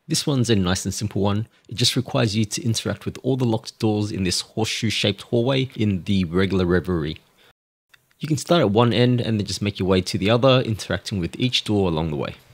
This one's a nice and simple one. It just requires you to interact with all the locked doors in this horseshoe-shaped hallway in the regular Reverie. You can start at one end and then just make your way to the other, interacting with each door along the way.